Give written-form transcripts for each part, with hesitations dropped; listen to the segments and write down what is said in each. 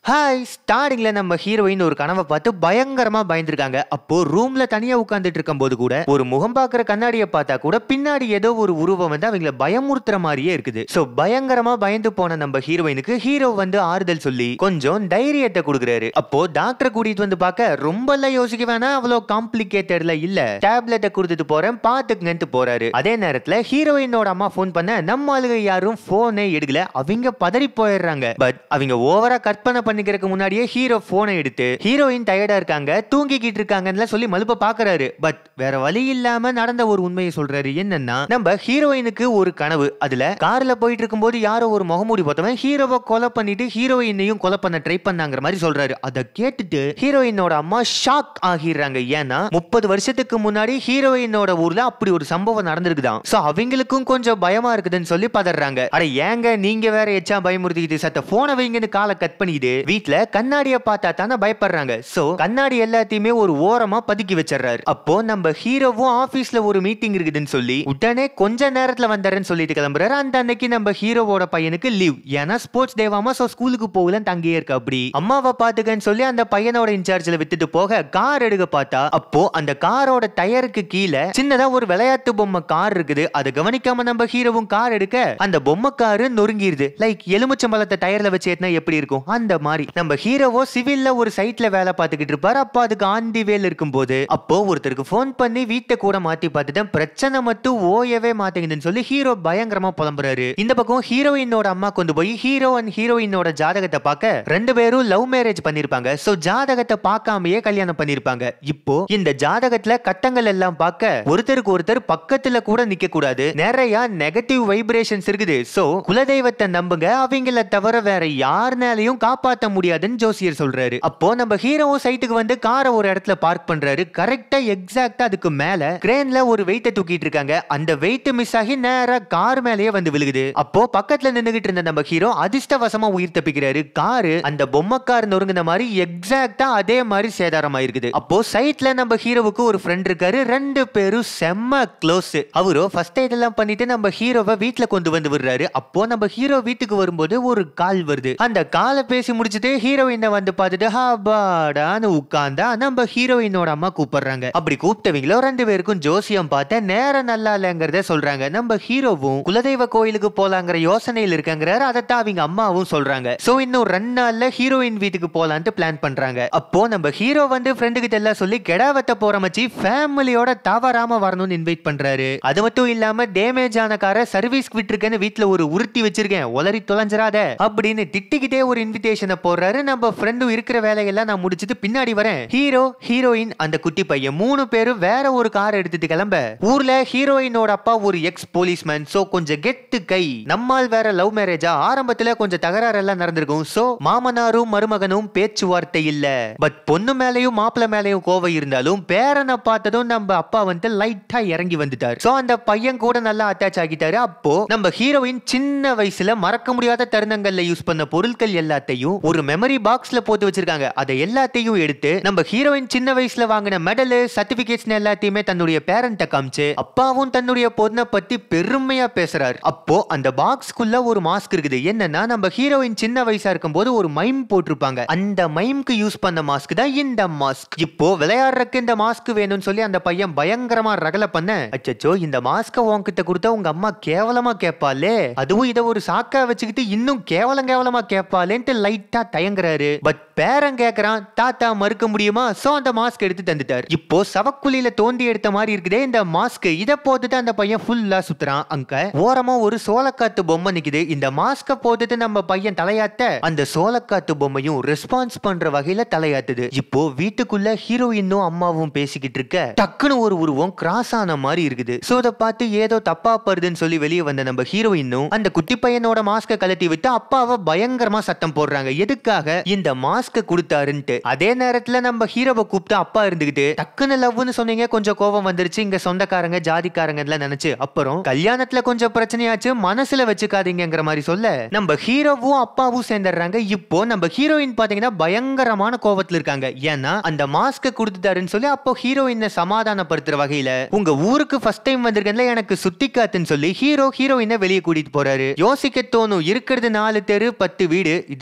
Hi ஸ்டார்டிங்ல நம்ம heroine ஒரு கனவை பார்த்து பயங்கரமா பயந்துருக்காங்க. அப்போ ரூம்ல தனியா உட்கார்ந்துட்டு இருக்கும் போது கூட ஒரு முகம் பார்க்குற கண்ணாடியை பார்த்தா கூட பின்னாடி ஏதோ ஒரு உருவம் வந்து அவங்கள பயமுறுத்துற மாதிரியே இருக்குது. சோ பயங்கரமா பயந்து போன நம்ம ஹீரோயினுக்கு ஹீரோ வந்து ஆறுதல் சொல்லி கொஞ்சம் தைரியத்தை கொடுக்குறாரு. அப்போ டாக்டரை கூட்டிட்டு வந்து பார்க்க ரொம்ப எல்லாம் யோசிக்க வேணாம், அவ்வளவு காம்ப்ளிகேட்டட்ல இல்ல, டேப்லெட்டை கொடுத்துட்டு போறேன் பாத்துக்கங்கன்னு போறாரு. அதே நேரத்துல ஹீரோயினோட அம்மா போன் பண்ண நம்ம ஆளுங்க யாரும் போனே எடுக்கல, அவங்க பதறி போயிடுறாங்க. பட் அவங்க ஓவரா கற்பனை பண்ணிக்கிறதுக்கு முன்னாடியே ஹீரோ போனை எடுத்து ஹீரோயின் டயர்டா இருக்காங்க தூங்கிக்கிட்டு இருக்காங்கன்னு சொல்லி மலுப்ப பாக்குறாரு. பட் வேற வழி இல்லாம நடந்த ஒரு உண்மையை சொல்றாரு. என்னன்னா நம்ம ஹீரோயினுக்கு ஒரு கனவு, அதுல கார்ல போயிட்டு இருக்கும்போது யாரோ ஒரு முகமூடி போட்டவன் ஹீரோவை கொலை பண்ணிட்டு ஹீரோயினையும் கொலை பண்ண ட்ரை பண்ணாங்கிற மாதிரி சொல்றாரு. அதை கேட்டுட்டு ஹீரோயினோட அம்மா ஷாக் ஆகிடுறாங்க. ஏன்னா 30 வருஷத்துக்கு முன்னாடி ஹீரோயினோட ஊர்ல அப்படி ஒரு சம்பவம் நடந்திருக்குதான். சோ அவங்களுக்கும் கொஞ்சம் பயமா இருக்குதுன்னு சொல்லி பதறாங்க. அட ஏங்க நீங்க வேற எச்சா பயமுறுத்திக்கிட்டு சத்த போனை வைங்கன்னு காலை கட் பண்ணிட்டு வீட்ல கண்ணாடிய பார்த்தா தானே பயப்படுறாங்க. சோ கண்ணாடி எல்லாத்தையுமே ஒரு ஓரமா பதுக்கி வச்சிடறாரு. அப்போ நம்ம ஹீரோவும் ஆபீஸ்ல ஒரு மீட்டிங் இருக்குதுன்னு சொல்லி உடனே கொஞ்ச நேரத்துல வந்தாருன்னு சொல்லிட்டு கிளம்புறாரு. அந்த அன்னைக்கு நம்ம ஹீரோவோட பையனுக்கு லீவ், ஏன்னா ஸ்போர்ட்ஸ் டேவாமா. சோ ஸ்கூலுக்கு போகல தங்கியே இருக்க. அப்படி அம்மாவை பாத்துக்கன்னு சொல்லி அந்த பையனோட இன்சார்ஜ்ல விட்டுட்டு போக கார் எடுக்க பார்த்தா அப்போ அந்த காரோட டயருக்கு கீழே சின்னதா ஒரு விளையாட்டு பொம்மை கார் இருக்குது. அதை கவனிக்காம நம்ம ஹீரோவும் கார் எடுக்க அந்த பொம்மை காரு நொறுங்கிருது. லைக் எலுமிச்சம்பழத்தை டயர்ல வச்சு ஏத்தினா எப்படி இருக்கும் அந்த மாதிரி. நம்ம ஹீரோவோ சிவில்ல ஒரு சைட்ல வேலை பார்த்துக்கிட்டு இருப்பாரு. அப்போ அதுக்கு ஆண்டி வேல் இருக்கும் போது அப்போ ஒருத்தருக்கு போன் பண்ணி வீட்டை கூட மாத்தி பார்த்துட்டேன், பிரச்சனை மட்டும் ஓயவே மாட்டேங்குதுன்னு சொல்லி ஹீரோ பயங்கரமா புலம்புறாரு. இந்த பக்கம் ஹீரோயினோட அம்மா கொண்டு போய் ஹீரோ அண்ட் ஹீரோயினோட ஜாதகத்தை பார்க்க ரெண்டு பேரும் லவ் மேரேஜ் பண்ணிருப்பாங்க. சோ ஜாதகத்தை பார்க்காமயே கல்யாணம் பண்ணிருப்பாங்க. இப்போ இந்த ஜாதகத்துல கட்டங்கள் எல்லாம் பார்க்க ஒருத்தருக்கு ஒருத்தர் பக்கத்துல கூட நிக்க கூடாது, நிறைய நெகட்டிவ் வைப்ரேஷன்ஸ் இருக்குது. சோ குலதெய்வத்தை நம்புங்க, அவங்கள தவிர வேற யாருனாலையும் காப்பாற்ற முடியாதுன்னு ஜோசியர் சொல்றாரு. அப்போ நம்ம ஹீரோவும் சைட்டுக்கு வந்து காரை ஒரு இடத்துல பார்க் பண்றாரு. கரெக்டா எக்ஸாக்ட்டா அதுக்கு மேல கிரேன்ல ஒரு வெயிட்ட தூக்கிட்டு இருக்காங்க. அந்த வெயிட் மிஸ் ஆகி நேரா கார் மேலேயே வந்து விழுகுது. அப்போ பக்கத்துல நின்னுகிட்டு இருந்த நம்ம ஹீரோ அதிர்ஷ்டவசமா உயிர் தப்பிக்கிறாரு. காரு அந்த பொம்மை கார் நொறுங்கின மாதிரி எக்ஸாக்ட்டா அதே மாதிரி சேதாரம் ஆயிருக்குது. அப்போ சைட்ல நம்ம ஹீரோவுக்கு ஒரு ஃப்ரெண்ட் இருக்காரு, ரெண்டு பேரும் செம்ம க்ளோஸ். அவரோ ஃபர்ஸ்ட் எய்ட் எல்லாம் பண்ணிட்டு நம்ம ஹீரோவை வீட்டுல கொண்டு வந்து விடுறாரு. அப்போ நம்ம ஹீரோ வீட்டுக்கு வரும்போது ஒரு கால் வருது. அந்த காலை பேசி முடிச்சுட்டு ஹீரோயினை வந்து பார்த்துட்டு ஹாபாடான்னு உட்கார்ந்தா நம்ம ஹீரோயினோட அம்மா கூப்பிடுறாங்க. அப்படி கூப்பிட்டவங்களோ ரெண்டு பேருக்கும் ஜோசியம் பார்த்த நேரம் நல்லா இல்லைங்கிறத சொல்றாங்க. நம்ம ஹீரோவும் குலதெய்வ கோயிலுக்கு போலாங்கிற யோசனையில் இருக்காங்கிறாரு. அதைத்தான் அவங்க அம்மாவும் சொல்றாங்க. சோ இன்னும் 2 நாள்ல ஹீரோயின் வீட்டுக்கு போலான்ட்டு பிளான் பண்றாங்க. அப்போ நம்ம ஹீரோ வந்து ஃப்ரெண்டு கிட்ட எல்லாம் சொல்லி கெடாவத்த போற மச்சி ஃபேமிலியோட தவறாம வரணும்னு இன்வைட் பண்றாரு. அது மட்டும் இல்லாம டேமேஜ் ஆன காரை சர்வீஸ் விட்டுருக்கேன்னு வீட்டுல ஒரு உருட்டி வச்சிருக்கேன், உளறி தொலைஞ்சிராத அப்படின்னு திட்டிக்கிட்டே ஒரு இன்விடேஷனை போடுறாரு. நம்ம ஃப்ரெண்டும் இருக்கிற வேலையெல்லாம் நான் முடிச்சிட்டு பின்னாடி வரேன். ஹீரோ ஹீரோயின் அந்த குட்டி பையன் 3 பேரும் வேற ஒரு கார் எடுத்துட்டு கிளம்ப ஊர்ல ஹீரோயினோட அப்பா ஒரு எக்ஸ் போலீஸ்மேன். சோ கொஞ்சம் கெட்டு கை, நம்மால் வேற லவ் மேரேஜா, ஆரம்பத்துல கொஞ்சம் தகராறு எல்லாம் நடந்திருக்கும். சோ மாமனாரும் மருமகனும் பேச்சுவார்த்தை இல்ல. பட் பொண்ணு மேலையும் மாப்பிள்ள மேலையும் கோவம் இருந்தாலும் பேரனை பார்த்ததும் நம்ம அப்பா வந்து லைட்டா இறங்கி வந்துட்டார். சோ அந்த பையன் கூட நல்லா அட்டாச் ஆகிட்டாரு. அப்போ நம்ம ஹீரோயின் சின்ன வயசுல மறக்க முடியாத தருணங்கள்ல யூஸ் பண்ண பொருட்கள் எல்லாத்தையும் ஒரு மெமரி பாக்ஸ்ல போட்டு வச்சிருக்காங்க. அதை எல்லாத்தையும் எடுத்து நம்ம ஹீரோயின் சின்ன வயசுல வாங்கின மெடல் சர்டிபிகேட்ஸ் எல்லாத்தையுமே தன்னுடைய பேரண்ட காமிச்சு அப்பாவும் தன்னுடைய பொண்ணை பத்தி பெருமையா பேசுறாரு. அப்போ அந்த பாக்ஸ்க்குள்ள ஒரு மாஸ்க் இருக்குது. என்னன்னா நம்ம ஹீரோயின் சின்ன வயசா இருக்கும்போது ஒரு மைம் போட்டிருப்பாங்க, அந்த மைம்க்கு யூஸ் பண்ண மாஸ்க் தான் இந்த மாஸ்க். இப்போ விளையாடுறதுக்கு இந்த மாஸ்க் வேணும்னு சொல்லி அந்த பையன் பயங்கரமா ரகல பண்ண, அச்சச்சோ இந்த மாஸ்க உன்கிட்ட கொடுத்தா உங்க அம்மா கேவலமா கேட்பாளே, அதுவும் இதை ஒரு சாக்கா வச்சுக்கிட்டு இன்னும் கேவலமா கேட்பாளேன்ட்டு லைட்டா தயங்குறாரு. பட் பேரன் கேக்குறான், தாத்தா மறுக்க முடியுமா? சோ அந்த மாஸ்க் எடுத்து தந்துட்டார். இப்போ சவக்குழியில தோண்டி எடுத்த மாதிரி இருக்குதே இந்த மாஸ்க், இத போட்டுட்டு அந்த பையன் ஃபுல்லா சுத்துறான். அங்க ஓரமா ஒரு சோளக்காத்து பொம்மை நிக்குது. இந்த மாஸ்க போட்டுட்டு நம்ம பையன் தலையாட்ட அந்த சோளக்காத்து பொம்மையும் ரெஸ்பான்ஸ் பண்ற வகையில தலையாட்டுது. இப்போ வீட்டுக்குள்ள ஹீரோயினும் அம்மாவும் பேசிக்கிட்டு இருக்க டக்குன்னு ஒரு உருவம் கிராஸ் ஆன மாதிரி இருக்குது. சோ அதை பார்த்து ஏதோ தப்பா படுதுன்னு சொல்லி வெளியே வந்த நம்ம ஹீரோயினும் அந்த குட்டி பையனோட மாஸ்க கழட்டி விட்டு அப்பாவை பயங்கரமா சத்தம் போடுறாங்க. எதுக்காக இந்த மாஸ்க் கொடுத்தாருன்ட்டு. அதே நேரத்துல நம்ம ஹீரோவை கூப்பிட்டு அப்பா இருந்துகிட்டு டக்குன்னு லவ்னு சொன்னீங்க, கொஞ்சம் கோபம் வந்துருச்சு, இங்க சொந்தக்காரங்க ஜாதிக்காரங்க எல்லாம் நினைச்சு அப்புறம் கல்யாணத்துல கொஞ்சம் பிரச்சனையாச்சு, மனசுல வச்சுக்காதீங்கிற மாதிரி சொல்ல நம்ம ஹீரோவும் அப்பாவும் சேர்ந்துடுறாங்க. இப்போ நம்ம ஹீரோயின் பாத்தீங்கன்னா பயங்கரமான கோபத்துல இருக்காங்க. ஏன்னா அந்த மாஸ்க கொடுத்துட்டாருன்னு சொல்லி அப்போ ஹீரோயினை சமாதானப்படுத்துற வகையில உங்க ஊருக்கு ஃபர்ஸ்ட் டைம் வந்திருக்கேன்ல எனக்கு சுத்தி காத்துன்னு சொல்லி ஹீரோயினை வெளியே கூட்டிட்டு போறாரு. யோசிக்க தோணும், இருக்கிறது 4 தெரு 10 வீடு, இதுல எங்கிட்ட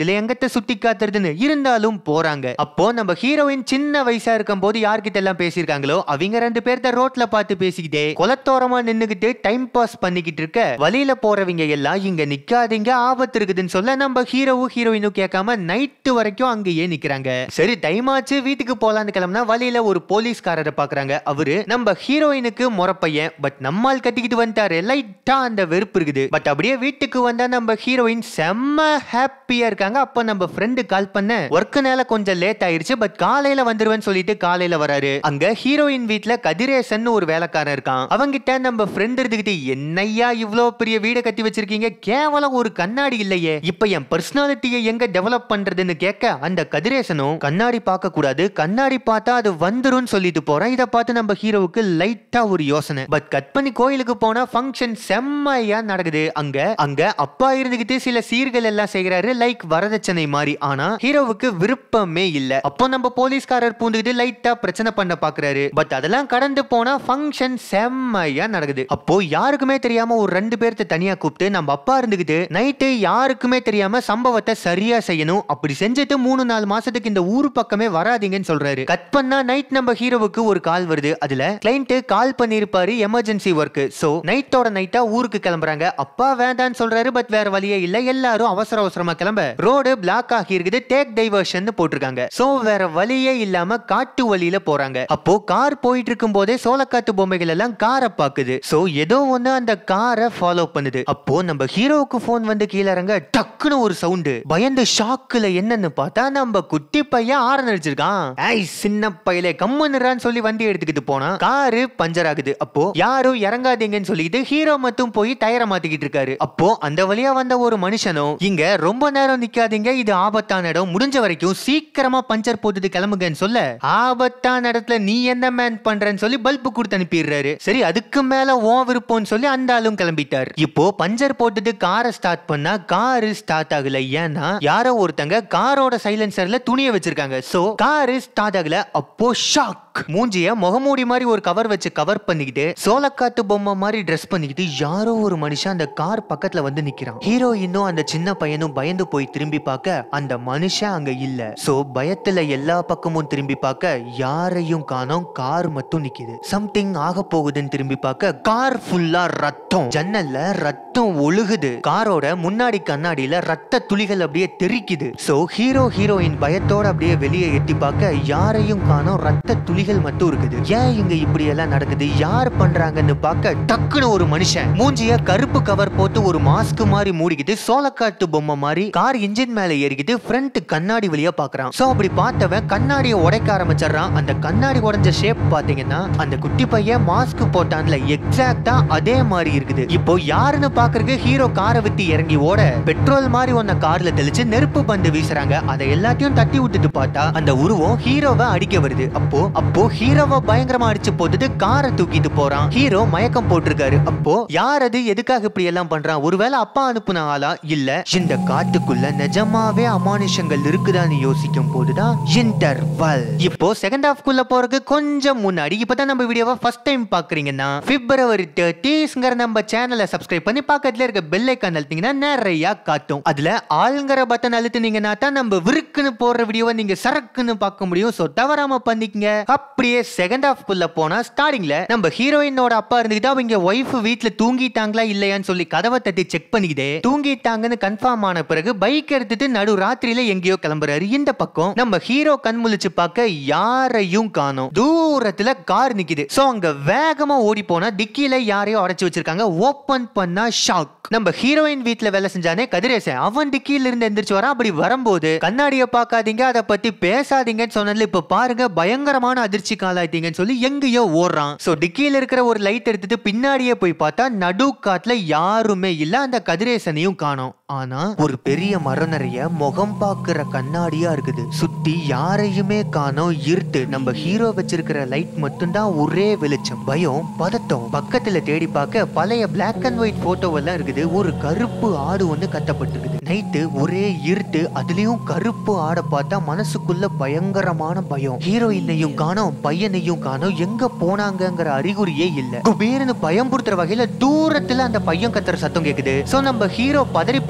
சுட்டி காத்துறதுன்னு இருந்தாலும் போறாங்க. அப்போ நம்ம ஹீரோயின் சின்ன வயசா இருக்கும் போது யார்கிட்ட எல்லாம் பேசியிருக்காங்களோ அவங்க 2 பேர்த்த ரோட்ல பார்த்து பேசிக்கிட்டே குளத்தோரமா நின்னுகிட்டு டைம் பாஸ் பண்ணிக்கிட்டு இருக்க வழியில போறவங்க எல்லாம் இங்க நிக்காதீங்க ஆபத்து இருக்குதுன்னு சொல்ல நம்ம ஹீரோயினும் கேட்காம நைட்டு வரைக்கும் அங்கேயே நிக்கிறாங்க. சரி டைம் ஆச்சு வீட்டுக்கு போலான்னு கிளம்புனா வழியில ஒரு போலீஸ்காரரை பாக்குறாங்க. அவரு நம்ம ஹீரோயினுக்கு முறப்பையன், பட் நம்மால் கட்டிக்கிட்டு வந்துட்டாரு. லைட்டா அந்த வெறுப்பு இருக்குது. பட் அப்படியே வீட்டுக்கு வந்தா நம்ம ஹீரோயின் செம்ம ஹாப்பியா இருக்காங்க. அப்ப நம்ம ஃப்ரெண்டு கால் பண்ண ஒர்க்குனால கொஞ்சம் லேட் ஆயிருச்சு, பட் காலையில வந்துருவேன்னு சொல்லிட்டு காலையில வராரு. அங்க ஹீரோயின் வீட்ல கதிரேசன் ஒரு வேலைக்காரன் இருக்கான். அவங்கிட்ட நம்ம ஃப்ரெண்ட் இருந்துகிட்டு என்னையா இவ்ளோ பெரிய வீடு கட்டி வச்சிருக்கீங்க, கேவலம் ஒரு கண்ணாடி இல்லையே, இப்ப என் பர்சனாலிட்டியை எங்க டெவலப் பண்றதுன்னு கேட்க அந்த கதிரேசனும் கண்ணாடி பார்க்க கூடாது, கண்ணாடி பார்த்தா அது வந்துரும் சொல்லிட்டு போறான். இத பார்த்து நம்ம ஹீரோவுக்கு லைட்டா ஒரு யோசனை. பட் கட் பண்ணி கோயிலுக்கு போனா ஃபங்க்ஷன் செம்மையா நடக்குது. அங்க அப்பா இருந்துகிட்டு சில சீர்கள் எல்லாம் செய்யறாரு, லைக் வரதட்சணை மாதிரி. ஆனா ஹீரோவுக்கு விருப்பமே இல்ல. அப்போ நம்ம போலீஸ்காரர் பூந்துகிட்டு லைட்டா பிரச்சனை பண்ண பாக்குறாரு. பட் அதெல்லாம் கடந்து போனா ஃபங்க்ஷன் செம்மையா நடக்குது. அப்போ யாருக்குமே தெரியாம ஒரு 2 பேர்த்த தனியா கூப்பிட்டு நம்ம அப்பா இருந்துகிட்டு நைட்டு யாருக்குமே தெரியாம சம்பவத்தை சரியா செய்யணும், அப்படி செஞ்சுட்டு 3-4 மாசத்துக்கு இந்த ஊர் பக்கமே வராதீங்கன்னு சொல்றாரு. கட் பண்ணா நைட் நம்ம ஹீரோவுக்கு ஒரு கால் வருது. அதுல கிளைண்ட் கால் பண்ணிருப்பாரு, எமர்ஜென்சி ஒர்க். சோ நைட்டோட நைட்டா ஊருக்கு கிளம்புறாங்க. அப்பா வேண்டான்னு சொல்றாரு, பட் வேற வழியே இல்ல. எல்லாரும் அவசரமா கிளம்ப ரோடு பிளாக் ஆகி இருக்குது, டேக் டைவர்ஷன் போட்டிருக்காங்க. சோ வேற வழியே இல்லாம காட்டு வழியில போறாங்க. அப்போ கார் போயிட்டு இருக்கும் போதே சோளக்காட்டு பொம்மைகள் எல்லாம் காரை பாக்குது. சோ ஏதோ ஒண்ணு அந்த காரை ஃபாலோ பண்ணுது. அப்போ நம்ம ஹீரோவுக்கு போன் வந்து கீழே இறங்க டக்குன்னு ஒரு சவுண்ட். பயந்து ஷாக்குல என்னன்னு பார்த்தா நம்ம குட்டி பையன் ஆரன் அடிச்சிருக்கான். ஐய் சின்ன பையலே கம்முன்னுறான்னு சொல்லி வண்டி எடுத்துக்கிட்டு போனா காரு பஞ்சர் ஆகுது. அப்போ யாரும் இறங்காதீங்கன்னு சொல்லிட்டு ஹீரோ மட்டும் போய் டயரை மாத்திக்கிட்டு இருக்காரு. அப்போ அந்த வழியா வந்த ஒரு மனுஷனும் இங்க ரொம்ப நேரம் நிக்காதீங்க, இது ஆபத்தான இடம், முடிஞ்ச வரைக்கும் சீக்கிரமா பஞ்சர் போட்டுட்டு கிளம்புங்கன்னு சொல்ல ஆபத்தான இடத்துல நீ என்ன மேன் பண்றன்னு சொல்லி பல்பு கொடுத்து அனுப்பிடுறாரு. சரி அதுக்கு மேல ஓ விருப்பம்னு சொல்லி அந்த ஆளும் கிளம்பிட்டார். இப்போ பஞ்சர் போட்டுட்டு காரை ஸ்டார்ட் பண்ணா காரு ஸ்டார்ட் ஆகல. ஏன்னா யாரோ ஒருத்தங்க காரோட சைலன்சர்ல துணியை வச்சிருக்காங்க. சோ காரு ஸ்டார்ட் ஆகல. அப்போ ஷாக். மூஞ்சிய முகமூடி மாதிரி ஒரு கவர் வச்சு கவர் பண்ணிக்கிட்டு சோளக்காட்டு பொம்மை மாதிரி ட்ரெஸ் பண்ணிக்கிட்டு யாரோ ஒரு மனுஷன் அந்த கார் பக்கத்துல வந்து நிக்கிறான். ஹீரோயினும் அந்த சின்ன பையனும் பயந்து போய் திரும்பி பார்க்க அந்த மனுஷன் அங்க இல்ல. சோ பயத்துல எல்லா பக்கமும் திரும்பி பார்க்க யாரையும் காணோம், கார் மட்டும் நிக்குது. சம்திங் ஆக போகுதுன்னு திரும்பி பார்க்க கார் ஃபுல்லா ரத்தம், ஜன்னல்ல ரத்தம் ஒழுகுது. காரோட முன்னாடி கண்ணாடியில ரத்த துளிகள் அப்படியே தெறிக்குது. சோ ஹீரோயின் பயத்தோட அப்படியே வெளியே எட்டி பார்க்க யாரையும் காணோம், ரத்த துளிகள் மட்டும் இருக்குது. ஏன் இங்க இப்படி எல்லாம் நடக்குது, யார் பண்றாங்கன்னு பார்க்க டக்குன்னு ஒரு மனுஷன் மூஞ்சிய கருப்பு கவர் போட்டு ஒரு மாஸ்க் மாதிரி மூடிக்கிட்டு சோளக்காட்டு பொம்மை மாதிரி கார் இன்ஜின் மேல ஏறிக்கிட்டு ஃப்ரண்ட் கண்ணாடி வழியா பாக்குறான். சோ அப்படி பார்த்தவன் கண்ணாடியை உடைக்க ஆரம்பிச்சிடறான். அந்த கண்ணாடி உடைஞ்ச ஷேப் பாத்தீங்கன்னா அந்த குட்டி பையன் மாஸ்க் போட்டான்ல எக்ஸாக்ட்டா அதே மாதிரி இருக்குது. இப்போ யாருன்னு பாக்குறதுக்கு ஹீரோ காரை விட்டு இறங்கி ஓட பெட்ரோல் மாதிரி ஒன்ன கார்ல தெளிச்சு நெருப்பு பந்து வீசுறாங்க. அதை எல்லாத்தையும் தட்டி விட்டுட்டு பார்த்தா அந்த உருவம் ஹீரோவை அடிக்க வருது. அப்போ ஹீரோவை பயங்கரமா அடிச்சு போட்டுட்டு காரை தூக்கிட்டு போறான். ஹீரோ மயக்கம் போட்டிருக்காரு. அப்போ யார் அது, எதுக்காக இப்படி எல்லாம் பண்றான், ஒருவேளை அப்பா அனுப்புன ஆளா, இல்ல இந்த காட்டுக்குள்ள நிஜமாவே அமானுஷங்கள் இருக்குதான்னு யோசிக்கும் போதுதான் இன்டர்வல். இப்போ செகண்ட் ஹாஃப் குள்ள போறதுக்கு கொஞ்சம் முன்னாடி இப்பதான் நம்ம வீடியோவை ஃபர்ஸ்ட் டைம் பாக்குறீங்கன்னா February 30ங்கிற நம்ம சேனலை சப்ஸ்கிரைப் பண்ணி பக்கத்துல இருக்க பெல் ஐகான் அழுத்திங்கன்னா நிறைய காட்டும். அதுல ஆளுங்கிற பட்டன் அழுத்தினீங்கன்னா தான் நம்ம விருக்குன்னு போடுற வீடியோவை நீங்க சரக்குன்னு பார்க்க முடியும். சோ தவறாம பண்ணிக்கங்க. அப்படியே செகண்ட் ஹாஃப் குள்ள போனா ஸ்டார்டிங்ல நம்ம ஹீரோயினோட அப்பா இருந்துகிட்டு அவங்க ஒய்ஃப் வீட்ல தூங்கிட்டாங்களா இல்லையான்னு சொல்லி கதவை தட்டி செக் பண்ணிக்கிட்டே தூங்கிட்டாங்கன்னு கன்ஃபார்ம் ஆன பிறகு பைக் எடுத்துட்டு நடு ராத்திரியில எங்கேயோ கிளம்புறாரு. இந்த பக்கம் நம்ம ஹீரோ கண் முழிச்சு பார்க்க யாரையும் காணோம். தூரத்துல கார் நிக்குது. சோ அங்க வேகமா ஓடி போனா டிக்கில யாரையோ அடைச்சு வச்சிருக்காங்க. ஓபன் பண்ணா ஷாக். நம்ம ஹீரோயின் வீட்ல வேலை செஞ்சானே கதிரேசன், அவன் டிக்கில இருந்து எந்திரிச்சு வரான். அப்படி வரும்போது கண்ணாடிய பாக்காதீங்க, அதை பத்தி பேசாதீங்கன்னு சொன்னதுல இப்ப பாருங்க பயங்கரமான அதிர்ச்சி காலாயிட்டீங்கன்னு சொல்லி எங்கேயோ ஓடுறான். சோ டிக்கில இருக்கிற ஒரு லைட் எடுத்துட்டு பின்னாடியே போய் பார்த்தா நடு காட்டுல யாருமே இல்ல, அந்த கதிரேசனையும் காணோம். ஆனா ஒரு பெரிய மரம் நிறைய முகம் பாக்குற கண்ணாடியா இருக்குது. சுத்தி யாரையுமே காணோம், இருட்டு. நம்ம ஹீரோ வச்சிருக்கிற லைட் மட்டும்தான் ஒரே வெளிச்சம். பயம் பதட்டம். பக்கத்துல தேடி பார்க்க பழைய பிளாக் அண்ட் ஒயிட் போட்டோ எல்லாம் இருக்குது. ஒரு கருப்பு ஆடு ஒண்ணு கட்டப்பட்டிருக்குது. நைட்டு ஒரே இருட்டு, அதுலயும் கருப்பு ஆடை பார்த்தா மனசுக்குள்ள பயங்கரமான பயம். ஹீரோயினையும் காணோம், பையனையும் காணோம், எங்க போனாங்கிற அறிகுறியே இல்ல. குபேரனு பயம்புறுத்துற வகையில தூரத்துல அந்த பையன் கத்துற சத்தம் கேக்குது. சோ நம்ம ஹீரோ பதறி போய்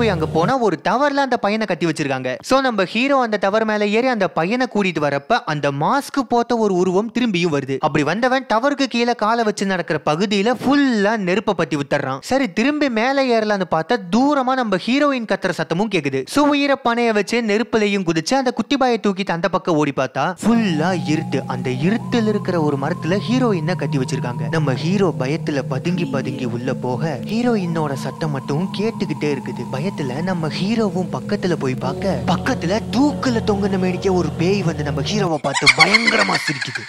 போய் அங்க போனா ஒரு டவர்ல அந்த பையனை கட்டி வச்சிருக்காங்க. சோ நம்ம ஹீரோ அந்த டவர் மேல ஏறி அந்த பையனை கூட்டிட்டு வரப்ப அந்த மாஸ்க் போட்ட ஒரு உருவம் திரும்பியும் வருது. அப்படி வந்தவன் டவருக்கு கீழே காலை வச்சு நடக்கிற பகுதியில ஃபுல்லா நெருப்ப பத்தி விட்டுறான். சரி திரும்பி மேலே ஏறலான்னு பார்த்தா தூரமா நம்ம ஹீரோயின் கத்துற சத்தமும் கேக்குது. சோ உயிரை பணைய வச்சு நெருப்புலையும் குதிச்சு அந்த குட்டி பாயை தூக்கிட்டு அந்த பக்கம் ஓடி பார்த்தா ஃபுல்லா இருட்டு. அந்த இருட்டில் இருக்கிற ஒரு மரத்துல ஹீரோயினை கட்டி வச்சிருக்காங்க. நம்ம ஹீரோ பயத்துல பதுங்கி பதுங்கி உள்ள போக ஹீரோயினோட சத்தம் மட்டும் கேட்டுக்கிட்டே இருக்குது. பயத்துல நம்ம ஹீரோவும் பக்கத்துல போய் பார்க்க பக்கத்துல தூக்குல தொங்குன மேடிக்க ஒரு பேய் வந்து நம்ம ஹீரோவை பார்த்து பயங்கரமா சிரிக்குது.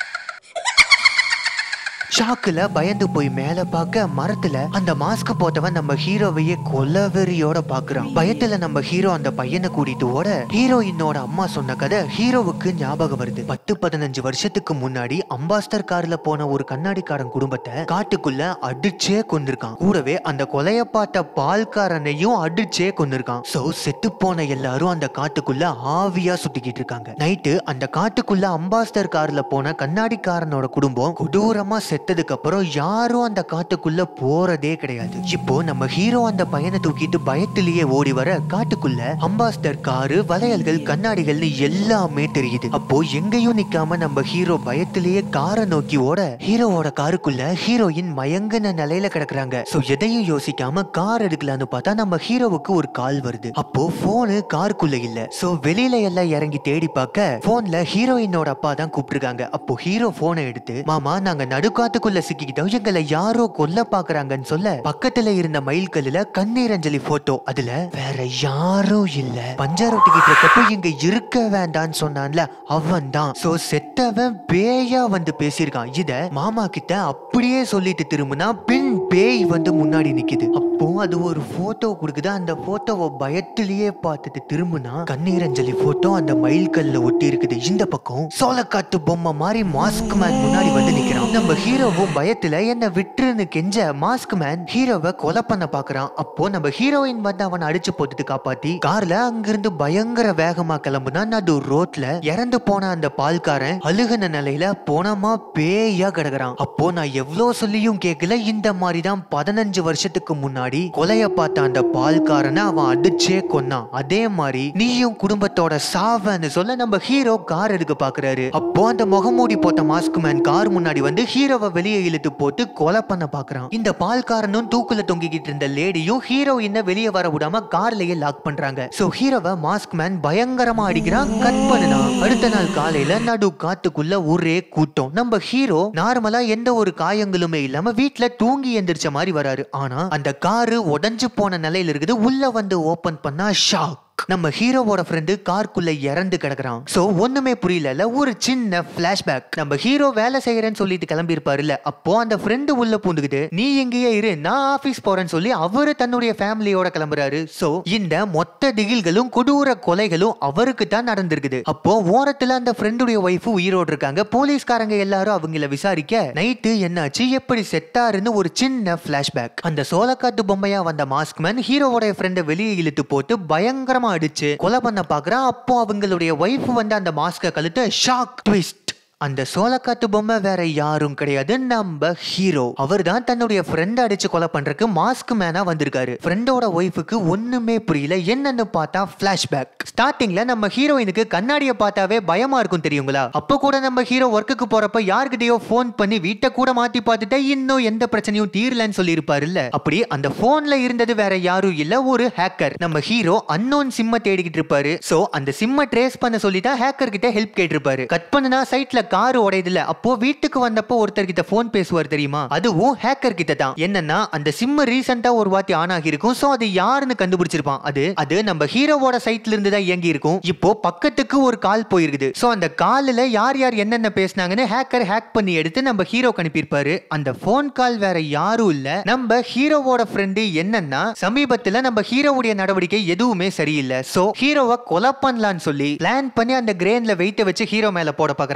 ஷாக்குல பயந்து போய் மேல பார்க்க மரத்துல அந்த மாஸ்க் போட்டவன் நம்ம ஹீரோவையே கொலவெறியோட பாக்குறான். பயத்துல நம்ம ஹீரோ அந்த பையனை கூட்டிட்டு ஓட ஹீரோயினோட அம்மா சொன்ன கதை ஹீரோவுக்கு ஞாபகம் வருது. 10-15 வருஷத்துக்கு முன்னாடி அம்பாஸ்டர் கார்ல போன ஒரு கண்ணாடிக்காரன் குடும்பத்தை காட்டுக்குள்ள அடிச்சே கொண்டிருக்கான். கூடவே அந்த கொலைய பார்த்த பால்காரனையும் அடிச்சே கொண்டிருக்கான். சோ செத்து போன எல்லாரும் அந்த காட்டுக்குள்ள ஆவியா சுத்திக்கிட்டு இருக்காங்க. நைட்டு அந்த காட்டுக்குள்ள அம்பாஸ்டர் கார்ல போன கண்ணாடிக்காரனோட குடும்பம் கொடூரமா செத்ததுக்கு அப்புறம் யாரும் அந்த காட்டுக்குள்ள போறதே கிடையாது. இப்போ நம்ம ஹீரோ அந்த பையனை தூக்கிட்டு பயத்திலேயே ஓடி வர காட்டுக்குள்ள அம்பாஸ்டர் காரு, வளையல்கள், கண்ணாடிகள்னு எல்லாமே தெரியுது. அப்போ எங்கேயும் நிக்காம நம்ம ஹீரோ பயத்திலேயே காரை நோக்கி ஓட ஹீரோவோட காருக்குள்ள ஹீரோயின் மயங்கின நிலையில கிடக்குறாங்க. சோ எதையும் யோசிக்காம கார் எடுக்கலான்னு பார்த்தா நம்ம ஹீரோவுக்கு ஒரு கால் வருது. அப்போ போனு காருக்குள்ள இல்ல. சோ வெளியில எல்லாம் இறங்கி தேடி பார்க்க போன்ல ஹீரோயினோட அப்பா தான் கூப்பிட்டுருக்காங்க. அப்போ ஹீரோ போனை எடுத்து, மாமா நாங்க நடுக்காட்டுக்குள்ள சிக்கிக்கிட்டோம், எங்களை யாரோ கொல்ல பாக்குறாங்கன்னு சொல்ல பக்கத்துல இருந்த மயில்கல்லுல கண்ணீரஞ்சலி போட்டோ. அதுல வேற யாரும் இல்ல, பஞ்சாரத்துக்கிட்ட இருக்கப்போ இங்க இருக்க வேண்டான்னு சொன்னான்ல அவன் தான். சோ செத்தவன் பேயா வந்து பேசியிருக்கான். இத மாமா கிட்ட அப்படியே சொல்லிட்டு திரும்பினா பின் பேய் வந்து முன்னாடி நிக்குது. அப்போ அது ஒரு போட்டோ கொடுக்குது. அந்த போட்டோவை பயத்திலேயே பார்த்துட்டு திரும்பினா கண்ணீரஞ்சலி போட்டோ அந்த மயில்கல்ல ஒட்டி இருக்குது. இந்த பக்கம் சோளக்காட்டு பொம்மை மாதிரி மாஸ்க் மேன் முன்னாடி வந்து நிக்கிறான். நம்ம ஹீரோவும் பயத்துல என்ன விட்டுருன்னு கெஞ்ச மாஸ்க் மேன் ஹீரோவை கொலை பண்ண பாக்குறான். அப்போ நம்ம ஹீரோயின் வந்து அவன் அடிச்சு போட்டுட்டு காப்பாத்தி கார்ல அங்கிருந்து பயங்கர வேகமா கிளம்புனா நடு ரோட்ல இறந்து போன அந்த பால்காரன் அழுகுன நிலையில போனமா பேயா கிடக்குறான். அப்போ நான் எவ்வளவு சொல்லியும் கேட்கல, இந்த மாதிரிதான் 15 வருஷத்துக்கு முன்னாடி கொலைய பார்த்த அந்த பால்காரனை அவன் அடிச்சே கொன்னான். அதே மாதிரி நீயும் குடும்பத்தோட சாவன்னு சொல்ல நம்ம ஹீரோ கார் எடுக்க பாக்குறாரு. அப்போ அந்த முகமூடி போட்ட மாஸ்க் மேன் கார் முன்னாடி வந்து ஹீரோவை வெளியே இழுத்து போட்டு கொலை பண்ண பாக்குறான். இந்த பால்காரனும் தூக்குல தொங்கிக்கிட்டு இருந்த லேடியும் ஹீரோயினை வெளியே வர விடாம கார்லயே லாக் பண்றாங்க. சோ ஹீரோவை மாஸ்க் மேன் பயங்கரமா அடிக்கிறான், கட் பண்ணா. அடுத்த நாள் காலையில நடு காட்டுக்குள்ள ஒரே கூட்டம். நம்ம ஹீரோ நார்மலா எந்த ஒரு காயங்களுமே இல்லாம வீட்டுல தூங்கி எந்திரிச்ச மாதிரி வராரு. ஆனா அந்த காரு உடைஞ்சு போன நிலையில இருக்குது. உள்ள வந்து ஓபன் பண்ணா ஷாக். நம்ம ஹீரோவோட ஃப்ரெண்டு கார்க்குள்ள இறந்து கிடக்குறான். சோ ஒண்ணுமே புரியல. ஒரு சின்ன பிளாஷ்பேக். நம்ம ஹீரோ வேலை செய்யறேன்னு சொல்லிட்டு கிளம்பி இருப்பாருல்ல, அப்போ அந்த ஃப்ரெண்டு உள்ள பூந்துக்கிட்டு நீ எங்கேயே இரு நான் ஆபீஸ் போறேன்னு சொல்லி அவரு தன்னுடைய ஃபேமிலியோட கிளம்புறாரு. சோ இந்த மொத்த திகில்களும் கொடூர கொலைகளும் அவருக்கு தான் நடந்திருக்குது. அப்போ ஓரத்துல அந்த ஃப்ரெண்டுடைய ஒய்ஃப் உயிரோடு இருக்காங்க. போலீஸ்காரங்க எல்லாரும் அவங்கள விசாரிக்க நைட்டு என்னாச்சு எப்படி செத்தாருன்னு ஒரு சின்ன பிளாஷ்பேக். அந்த சோளக்காட்டு பொம்மையா வந்த மாஸ்க் மேன் ஹீரோவோட ஃப்ரெண்டை வெளியே இழுத்து போட்டு பயங்கரமா அடிச்சு கொலை பண்ண பாக்குறான். அப்போ அவங்களுடைய வைஃப் வந்து அந்த மாஸ்க கழுத்து ஷாக் ட்விஸ்ட். அந்த சோளக்காட்டு பொம்மை வேற யாரும் கிடையாது, நம்ம ஹீரோ. அவர் தான் தன்னுடைய ஃப்ரெண்ட் அடிச்சு கொலை பண்றதுக்கு மாஸ்க் மேனா வந்திருக்காரு. ஃப்ரெண்டோட ஒய்ஃபுக்கு ஒண்ணுமே புரியல. என்னன்னு பார்த்தா பிளாஷ்பேக். ஸ்டார்டிங்ல நம்ம ஹீரோயினுக்கு கண்ணாடியை பார்த்தாவே பயமா இருக்கும் தெரியுங்களா? அப்ப கூட நம்ம ஹீரோ ஒர்க்குக்கு போறப்ப யார்கிட்டயோ போன் பண்ணி வீட்டை கூட மாத்தி பார்த்துட்டு இன்னும் எந்த பிரச்சனையும் தீரலன்னு சொல்லி இருப்பாரு இல்ல. அப்படி அந்த போன்ல இருந்தது வேற யாரும் இல்ல, ஒரு ஹேக்கர். நம்ம ஹீரோ அன்னோன் சிம்ம தேடிக்கிட்டு இருப்பாரு. சோ அந்த சிம்ம ட்ரேஸ் பண்ண சொல்லிதான் ஹேக்கர் கிட்ட ஹெல்ப் கேட்டிருப்பாரு. கட் பண்ணனா சைட்ல கார் உடையதுல. அப்போ வீட்டுக்கு வந்தப்போ ஒருத்தர் கிட்ட போன் பேசுவார் தெரியுமா, அதுவும் ஹேக்கர் கிட்ட தான். என்னன்னா அந்த சிம் ரீசெண்டா ஒரு வாட்டி ஆன் ஆகி இருக்கும். சோ அது யாருன்னு கண்டுபிடிச்சிருப்பான். அது நம்ம ஹீரோவோட சைட்ல இருந்து தான் இயங்கி இருக்கும். இப்போ பக்கத்துக்கு ஒரு கால் போயிருக்குது. சோ அந்த கால்ல யார் யார் என்னென்ன பேசினாங்கன்னு ஹேக்கர் ஹேக் பண்ணி எடுத்து நம்ம ஹீரோக்கு அனுப்பியிருப்பாரு. அந்த போன் கால் வேற யாரும் இல்ல, நம்ம ஹீரோவோட ஃப்ரெண்டு. என்னன்னா சமீபத்துல நம்ம ஹீரோவுடைய நடவடிக்கை எதுவுமே சரியில்லை. சோ ஹீரோவை கொலை பண்ணலான்னு சொல்லி பிளான் பண்ணி அந்த கிரேன்ல வெயிட்ட வச்சு ஹீரோ மேல போட பாக்குறாங்க. பட்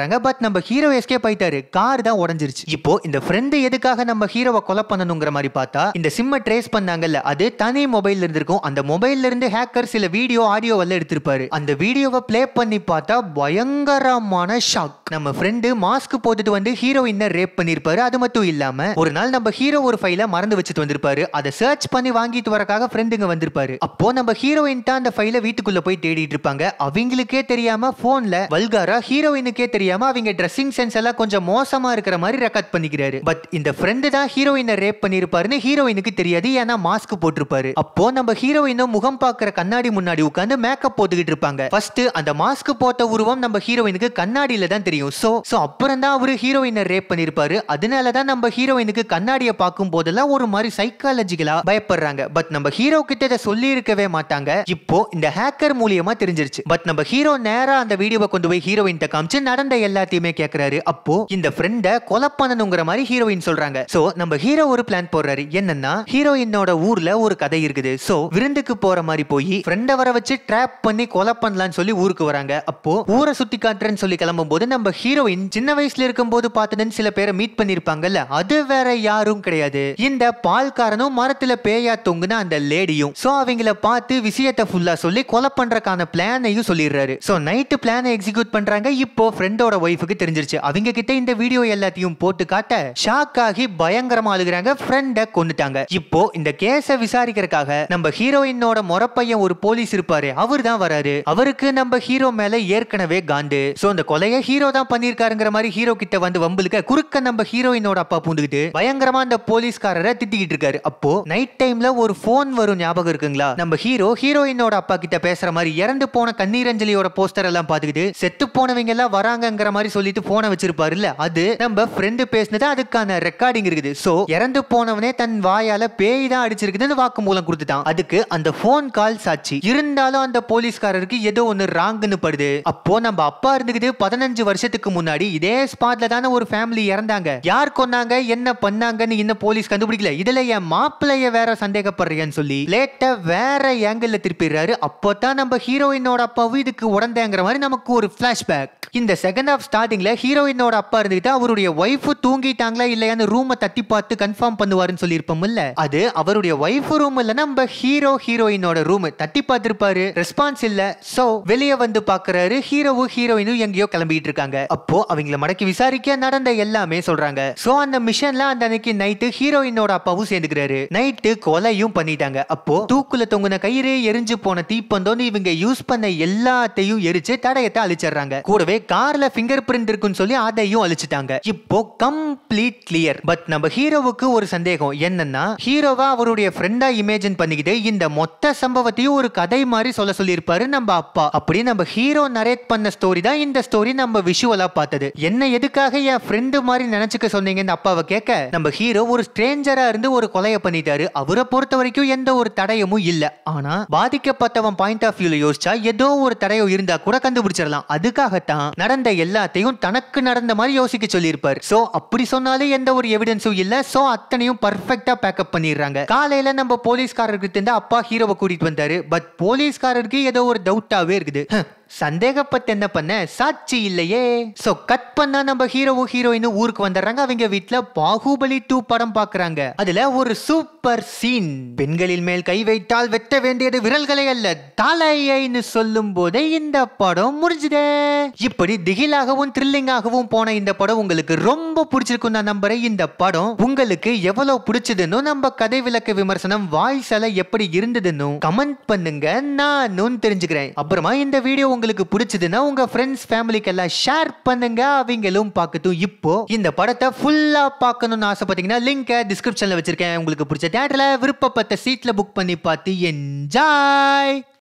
நம்ம ஹீரோ எஸ்கேப் ஆயிட்டாரு. கார் தான் உடைஞ்சிருச்சு. இப்போ இந்த ஃப்ரெண்ட் எதுக்காக நம்ம ஹீரோவை கொலை பண்ணணுங்கிற மாதிரி பார்த்தா, இந்த சிம்மை ட்ரேஸ் பண்ணாங்கல்ல, அது தனி மொபைல்ல இருந்திருக்கும். அந்த மொபைல்ல இருந்து ஹேக்கர் சில வீடியோ ஆடியோ எல்லாம் எடுத்திருப்பாரு. அந்த வீடியோவை ப்ளே பண்ணி பார்த்தா பயங்கரமான ஷாக். நம்ம ஃப்ரெண்டு மாஸ்க் போட்டுட்டு வந்து ஹீரோயினை ரேப் பண்ணிருப்பாரு. அது மட்டும் இல்லாம ஒரு நாள் நம்ம ஹீரோ ஒரு ஃபைலை மறந்து வச்சுட்டு வந்திருப்பாரு. அதை சர்ச் பண்ணி வாங்கிட்டு வரக்காக ஃப்ரெண்டுங்க வந்திருப்பாரு. அப்போ நம்ம ஹீரோயின் தான் அந்த ஃபைலை வீட்டுக்குள்ள போய் தேடிட்டு இருப்பாங்க. அவங்களுக்கே தெரியாம போன்ல வல்காரா ஹீரோயினுக்கே தெரியாம அவங்க ட்ரெஸ்ஸிங் சென்ஸ் எல்லாம் கொஞ்சம் மோசமா இருக்கிற மாதிரி ரெக்கார்ட் பண்ணிக்கிறாரு. பட் இந்த ஃப்ரெண்டு தான் ஹீரோயினை ரேப் பண்ணிருப்பாருன்னு ஹீரோயினுக்கு தெரியாது, ஏன்னா மாஸ்க் போட்டிருப்பாரு. அப்போ நம்ம ஹீரோயினும் முகம் பார்க்கிற கண்ணாடி முன்னாடி உட்கார்ந்து மேக்கப் போட்டுக்கிட்டு இருப்பாங்க. ஃபர்ஸ்ட் அந்த மாஸ்க் போட்ட உருவம் நம்ம ஹீரோயினுக்கு கண்ணாடியில தான் தெரியும். சோ அப்புறம் தான் அவரு ஹீரோயினை ரேப் பண்ணிருப்பாரு. அதனால தான் நம்ம ஹீரோயினுக்கு கண்ணாடியை பார்க்கும் போதெல்லாம் ஒரு மாதிரி சைக்காலஜிக்கலா பயப்படுறாங்க. பட் நம்ம ஹீரோ கிட்ட இதை சொல்லி இருக்கவே மாட்டாங்க. இப்போ இந்த ஹேக்கர் மூலியமா தெரிஞ்சிருச்சு. பட் நம்ம ஹீரோ நேரா அந்த வீடியோவை கொண்டு போய் ஹீரோயின் காமிச்சு நடந்த எல்லாத்தையுமே கேக்குறாரு. அப்போ இந்த ஃப்ரெண்ட கொலை பண்ணணுங்கிற மாதிரி ஹீரோயின் சொல்றாங்க. சோ நம்ம ஹீரோ ஒரு பிளான் போடுறாரு. என்னன்னா, ஹீரோயினோட ஊர்ல ஒரு கதை இருக்குது. சோ விருந்துக்கு போற மாதிரி போய் ஃப்ரெண்ட வர வச்சு ட்ராப் பண்ணி கொலை பண்ணலாம்னு சொல்லி ஊருக்கு வராங்க. அப்போ ஊரை சுத்தி காட்டுறேன்னு சொல்லி கிளம்பும் போது நம்ம ஹீரோயின் சின்ன வயசுல இருக்கும் போது பார்த்ததுன்னு சில பேரை மீட் பண்ணிருப்பாங்கல்ல, அது வேற யாரும் கிடையாது, இந்த பால்காரனும் மரத்துல பேயா தொங்குன அந்த லேடியும். சோ அவங்கள பார்த்து விஷயத்தை ஃபுல்லா சொல்லி கொலை பண்றதுக்கான பிளானையும் சொல்லிடுறாரு. சோ நைட் பிளானை எக்ஸிக்யூட் பண்றாங்க. இப்போ ஃப்ரெண்டோட ஒய்ஃபுக்கு தெரிஞ்சிருச்சு. அவங்க கிட்ட இந்த வீடியோ எல்லாத்தையும் போட்டு காட்ட ஷாக் ஆகி பயங்கரமா அழுகுறாங்க. ஃப்ரெண்ட கொன்னுட்டாங்க. இப்போ இந்த கேஸை விசாரிக்கிறதுக்காக நம்ம ஹீரோயினோட மொரப்பையன் ஒரு போலீஸ் இருப்பாரு, அவர் தான் வராரு. அவருக்கு நம்ம ஹீரோ மேல ஏற்கனவே காண்டு. சோ அந்த கொலையை ஹீரோ தான் பண்ணிருக்காருங்கிற மாதிரி ஹீரோ கிட்ட வந்து வம்புலுக்க குறுக்க நம்ம ஹீரோயினோட அப்பா பூந்துக்கிட்டு பயங்கரமா அந்த போலீஸ்காரரை திட்டிக்கிட்டு இருக்காரு. அப்போ நைட் டைம்ல ஒரு போன் வரும், ஞாபகம் இருக்குங்களா? நம்ம ஹீரோயினோட அப்பா கிட்ட பேசுற மாதிரி இறந்து போன கண்ணீரஞ்சலியோட போஸ்டர் எல்லாம் பாத்துக்கிட்டு செத்து போனவங்க எல்லாம் வராங்கங்கிற மாதிரி சொல்லிட்டு போனை வச்சிருப்பாருல்ல, அது நம்ம ஃப்ரெண்டு பேசினது, அதுக்கான ரெக்கார்டிங் இருக்குது. சோ இறந்து போனவனே தன் வாயால பேய் தான் அடிச்சிருக்குதுன்னு வாக்குமூலம் கொடுத்துட்டான். அதுக்கு அந்த போன் கால் சாட்சி. இருந்தாலும் அந்த போலீஸ்காரருக்கு ஏதோ ஒன்னு ராங்னு படுது. அப்போ நம்ம அப்பா இருந்துக்கிட்டு 15 வருஷத்துக்கு முன்னாடி இதே ஸ்பாட்ல தானே ஒரு ஃபேமிலி இறந்தாங்க. யார் கொன்னாங்க, என்ன பண்ணாங்கன்னு இன்னும் போலீஸ் கண்டுபிடிக்கல. இதுல என் மாப்பிள்ளைய வேற சந்தேகப்படுறேன்னு சொல்லி லேட்டா வேற ஆங்கிள் திருப்பிடுறாரு. அப்போதான் நம்ம ஹீரோயினோட அப்பாவும் இதுக்கு உடந்தேங்கிற மாதிரி நமக்கு ஒரு பிளாஷ்பேக். இந்த செகண்ட் ஆஃப் ஸ்டார்டிங்ல ஹீரோயினோட அப்பா இருந்துகிட்டு அவருடைய ஒய்ஃப் தூங்கிட்டாங்களா இல்லையான்னு ரூமை தட்டி பார்த்து கன்ஃபார்ம் பண்ணுவாருன்னு சொல்லியிருப்போம்ல, அது அவருடைய ஒய்ஃப் ரூம் இல்ல, நம்ம ஹீரோயினோட ரூம். தட்டி பார்த்திருப்பாரு, ரெஸ்பான்ஸ் இல்ல. சோ வெளியே வந்து பாக்குறாரு, ஹீரோயினும் எங்கேயோ கிளம்பிட்டு இருக்காங்க. அப்போ அவங்கள மடக்கி விசாரிக்க நடந்த எல்லாமே சொல்றாங்க. சோ அந்த மிஷன்ல அந்த அன்னைக்கு நைட்டு ஹீரோயினோட அப்பாவும் சேர்ந்துக்கிறாரு. நைட்டு கொலையும் பண்ணிட்டாங்க. அப்போ தூக்குல தொங்குன கயிறு, எரிஞ்சு போன தீப்பந்தோன்னு இவங்க யூஸ் பண்ண எல்லாத்தையும் எரிச்சு தடயத்தை அழிச்சிடுறாங்க. கூடவே கார்ல ஃபிங்கர் பிரிண்ட் இருக்குன்னு சொல்லி அதையும் அழிச்சிட்டாங்க. இப்போ கம்ப்ளீட் கிளியர். பட் நம்ம ஹீரோவுக்கு ஒரு சந்தேகம். என்னன்னா, ஹீரோவா அவருடைய ஃப்ரெண்டா இமேஜின் பண்ணிக்கிட்டு இந்த மொத்த சம்பவத்தையும் ஒரு கதை மாதிரி சொல்லி இருப்பாரு நம்ம அப்பா. அப்படி நம்ம ஹீரோ நரேட் பண்ண ஸ்டோரி தான் இந்த ஸ்டோரி நம்ம விஷுவலா பார்த்தது. என்ன எதுக்காக என் ஃப்ரெண்டு மாதிரி நினைச்சுக்க சொன்னீங்கன்னு அப்பாவை கேட்க, நம்ம ஹீரோ ஒரு ஸ்ட்ரேஞ்சரா இருந்து ஒரு கொலையை பண்ணிட்டாரு. அவரை பொறுத்த வரைக்கும் எந்த ஒரு தடயமும் இல்ல. ஆனா பாதிக்கப்பட்டவன் பாயிண்ட் ஆஃப் வியூல யோசிச்சா ஏதோ ஒரு தடயம் இருந்தா கூட கண்டுபிடிச்சிடலாம். அதுக்காகத்தான் நடந்த எல்லாத்தையும் தனக்கு நடந்த மாதிரி யோசிக்க சொல்லியிருப்பார். சோ அப்படி சொன்னாலே எந்த ஒரு எவிடன்ஸும் இல்ல. சோ அத்தனையும் பர்ஃபெக்ட்டா பேக்கப் பண்ணிடுறாங்க. காலையில நம்ம போலீஸ்காரருக்கு தெரிஞ்ச அப்பா ஹீரோவை கூட்டிட்டு வந்தாரு. பட் போலீஸ்காரருக்கு ஏதோ ஒரு டவுட்டாவே இருக்குது. சந்தேகப்பட்டு என்ன பண்ண, சாட்சி இல்லையே. சோ கட் பண்ணா நம்ம ஹீரோயினும் ஊருக்கு வந்துடுறாங்க. அவங்க வீட்டுல பாகுபலி 2 படம் பாக்குறாங்க. அதுல ஒரு சூப்பர் சீன். பெண்களில் மேல் கை வைத்தால் வெட்ட வேண்டியது விரல்களை அல்ல தலையைன்னு சொல்லும் போதே இந்த படம் முடிஞ்சுதே. இப்படி திகிலாகவும் த்ரில்லிங்காகவும் போன இந்த படம் உங்களுக்கு ரொம்ப பிடிச்சிருக்கும் நான் நம்புறேன். இந்த படம் உங்களுக்கு எவ்வளவு பிடிச்சதுன்னு நம்ம கதை விளக்க விமர்சனம் வாய்ஸ் எல்லாம் எப்படி இருந்ததுன்னு கமெண்ட் பண்ணுங்க, நானும் தெரிஞ்சுக்கிறேன். அப்புறமா இந்த வீடியோ உங்களுக்கு பிடிச்சதுன்னா உங்க ஃப்ரெண்ட்ஸ் ஃபேமிலிக்கு எல்லாம் ஷேர் பண்ணுங்க, அவங்களும் பார்க்கட்டும். இப்போ இந்த படத்தை ஃபுல்லா பார்க்கணும்னு ஆசைப்பட்டீங்கன்னா லிங்க் டிஸ்கிரிப்ஷன்ல வச்சிருக்கேன். உங்களுக்கு பிடிச்ச தியேட்டர்ல விருப்பப்பட்ட சீட்ல புக் பண்ணி பார்த்து என்ஜாய்.